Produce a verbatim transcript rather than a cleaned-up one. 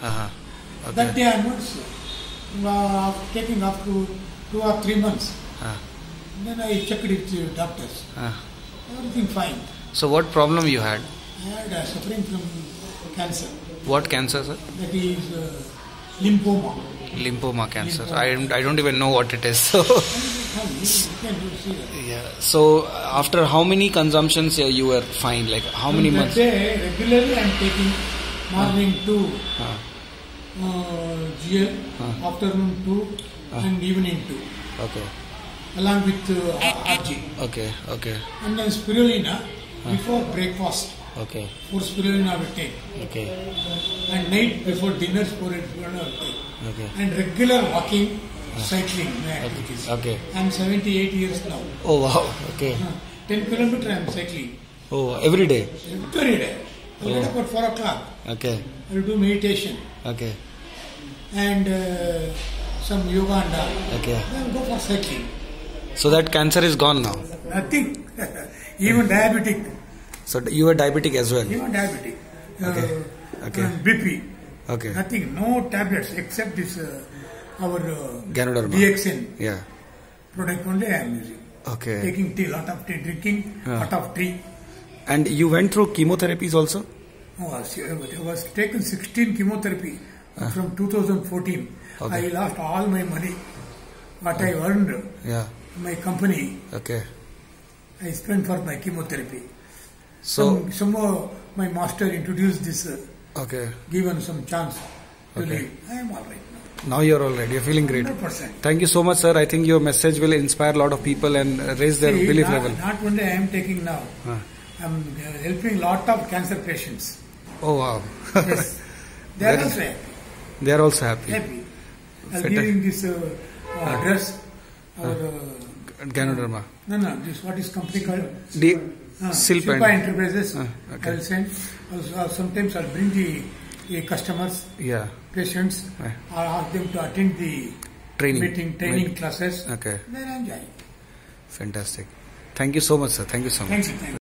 Uh-huh. Okay. That day onwards, uh, taking up to two or three months. Uh. Then I checked with the doctors. Uh. Everything fine. So what problem you had? I had uh, suffering from cancer. What cancer, sir? That is uh, lymphoma. Lymphoma cancer. Lymphoma. I don't, I don't even know what it is. So You can see that. yeah. So after how many consumptions uh, you were fine? Like how many that months? Day, regularly I am taking morning two, Uh. uh, G L, Uh. afternoon two, Uh. and evening two, Okay. along with uh, R G. Okay. Okay. And then spirulina before breakfast. Okay. Four spirulina I will take. Okay. And night before dinner, four spirulina I will take. Okay. And regular walking, cycling, my activities. Okay. I am seventy-eight years now. Oh wow. Okay. Uh, ten kilometer I am cycling. Oh, every day. Every day. I will Oh. get up at four o'clock. Okay. I will do meditation Okay. and uh, some yoga and all. Okay. Then go for cycling. So that cancer is gone now. Nothing. Even diabetic. So you were diabetic as well. Even diabetic. Uh, Okay. Okay. and B P. Okay. Nothing. No tablets except this uh, our uh, Ganoderma. D X N Yeah. product only I am using. Okay. Taking tea, lot of tea, drinking Yeah. lot of tea. And you went through chemotherapies also? Oh, I was- I was taken sixteen chemotherapy from two thousand fourteen. Okay. I lost all my money. What I earned, Yeah. my company, Okay. I spent for my chemotherapy. So some, somehow my master introduced this, uh, okay. given some chance to Okay. live. I am all right now. Now you're all right. You're feeling great. one hundred percent. Thank you so much, sir. I think your message will inspire a lot of people and uh, raise their See, belief not, level. not only I am taking now, Huh. I am uh, helping lot of cancer patients. Oh wow. Yes. They are Very- also happy. They are also happy. happy. I am Fantastic. giving this uh, uh, dress, our, uh, Ganoderma. no, no, this what is company called? The Uh, Silpa Silpa and- Enterprises. Ah, okay. I will send. Also, uh, sometimes I'll bring the, the customers, yeah. patients. Ah. I'll ask them to attend the Training. meeting, training Meet- classes. Okay. Then enjoy. Fantastic. Thank you so much, sir. Thank you so much. Thank you. Thank you.